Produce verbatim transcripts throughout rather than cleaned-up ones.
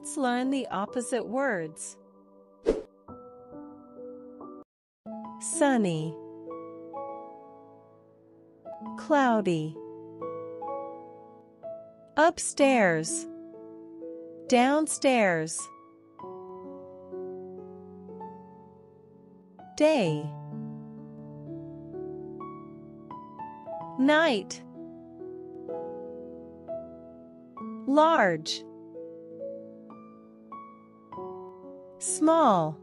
Let's learn the opposite words. Sunny, cloudy. Upstairs, downstairs. Day, night. Large, small.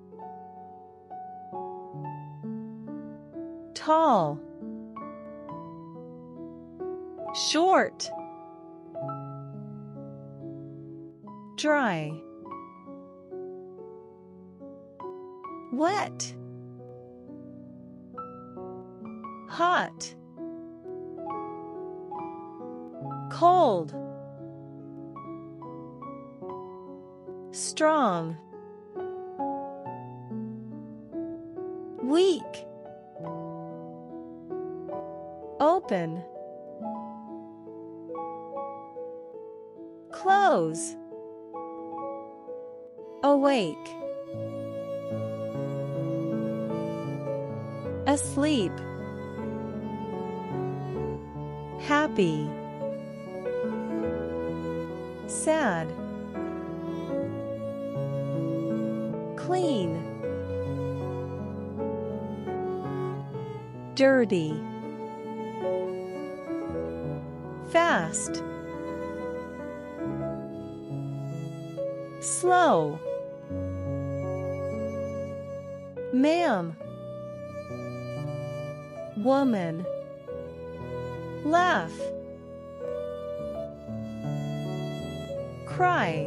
Tall, short. Dry, wet. Hot, cold. Strong, weak. Open, close. Awake, asleep. Happy, sad. Clean, dirty. Fast, slow. Ma'am, woman. Laugh, cry.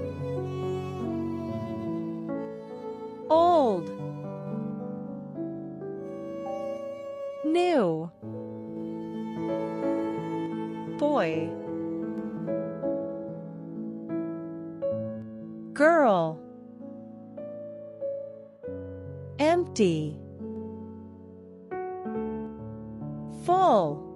Old, new. Boy, girl. Empty, full.